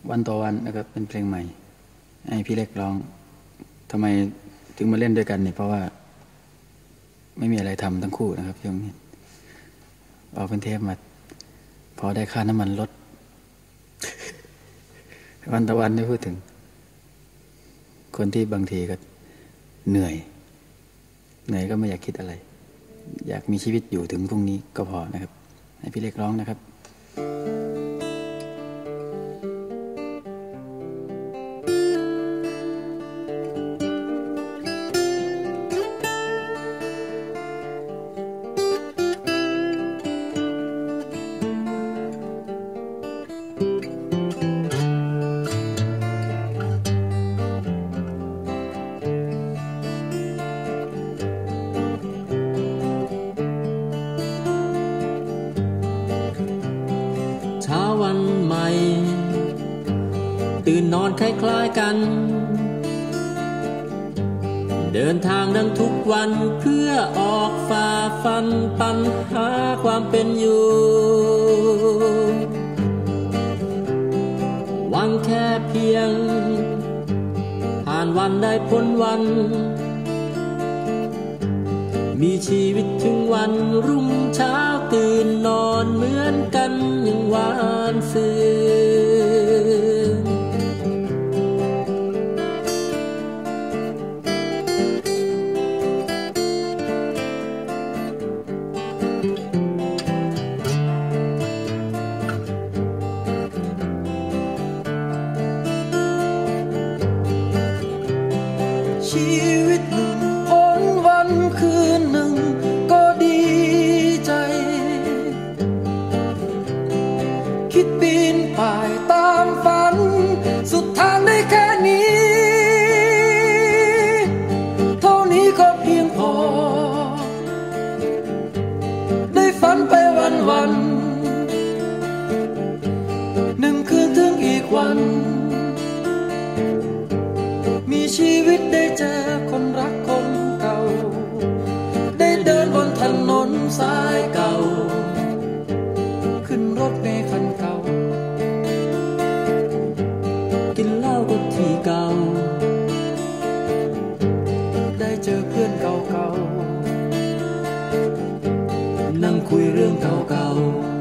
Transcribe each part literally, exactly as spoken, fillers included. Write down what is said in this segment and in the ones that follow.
วันต่อวันนะครับเป็นเพลงใหม่ให้พี่เล็กร้องทำไมถึงมาเล่นด้วยกันนี่เพราะว่าไม่มีอะไรทำทั้งคู่นะครับช่วงนี้เอาเป็นเทปมาพอได้ค่าน้ำมันลด วันต่อวันได้พูดถึงคนที่บางทีก็เหนื่อยเหนื่อยก็ไม่อยากคิดอะไรอยากมีชีวิตอยู่ถึงพรุ่งนี้ก็พอนะครับให้พี่เล็กร้องนะครับวันใหม่ตื่นนอนคล้ายๆกันเดินทางดังทุกวันเพื่อออกฝ่าฟันปัญหาความเป็นอยู่หวังแค่เพียงผ่านวันได้พ้นวันมีชีวิตถึงวันรุ่งเช้าตื่นนอนเหมือนกันอย่างวานซืนชีวิตหนึ่งพ้นวันคืนหนึ่งก็ดีใจคิดปีนป่ายตามฝันสุดทางได้แค่นี้เท่านี้ก็เพียงพอได้ฝันไปวันวันหนึ่งคืนถึงอีกวันมีชีวิตได้เจอคนรักคนเก่าได้เดินบนถนนสายเก่าขึ้นรถเมล์คันเก่ากินเหล้าก็ที่เก่าได้เจอเพื่อนเก่าๆนั่งคุยเรื่องเก่าๆ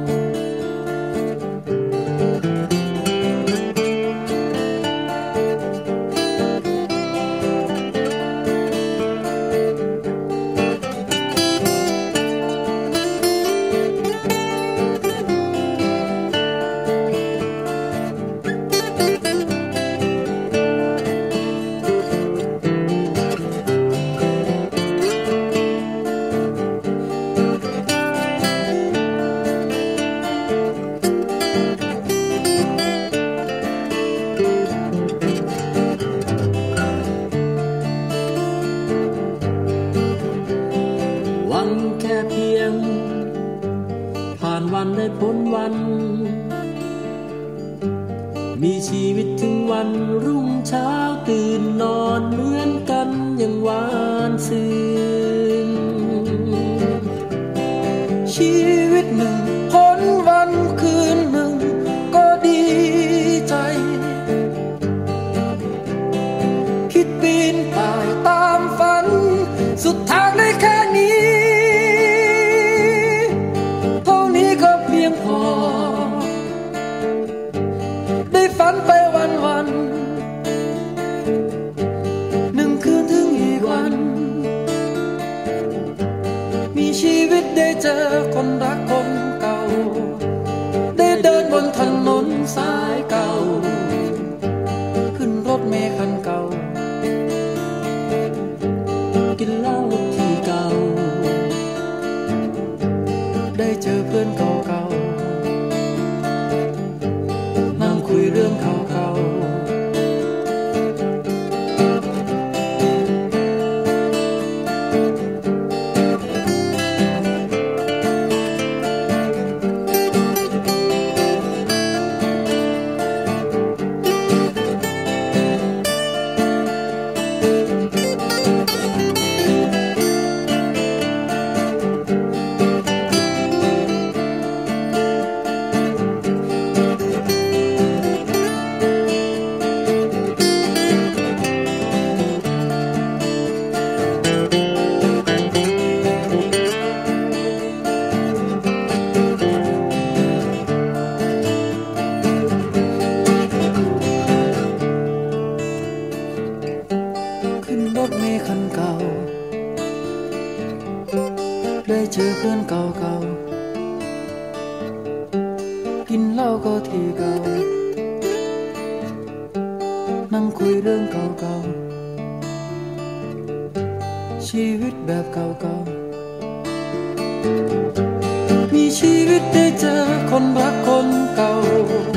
แค่เพียงผ่านวันได้พ้นวันมีชีวิตถึงวันรุ่งเช้าตื่นนอนเหมือนกันอย่างวานซืนชีวิตหนึ่งพ้นวันคืนหนึ่งก็ดีใจคิดปีนป่ายตามฝันสุดทางได้แค่นี้พอได้ฝันไปวันวันหนึ่งคืนถึงอีกวันมีชีวิตได้เจอคนรักคนเก่าได้เดินบนถนนสายเก่าขึ้นรถเมล์คันเก่ากินเหล้าที่เก่าได้เจอเพื่อนเก่านั่งคุยเรื่องเก่าๆเจอเพื่อนเก่าๆกินเหล้าก็ทีเก่านั่งคุยเรื่องเก่าๆชีวิตแบบเก่าๆมีชีวิตได้เจอคนรักคนเก่า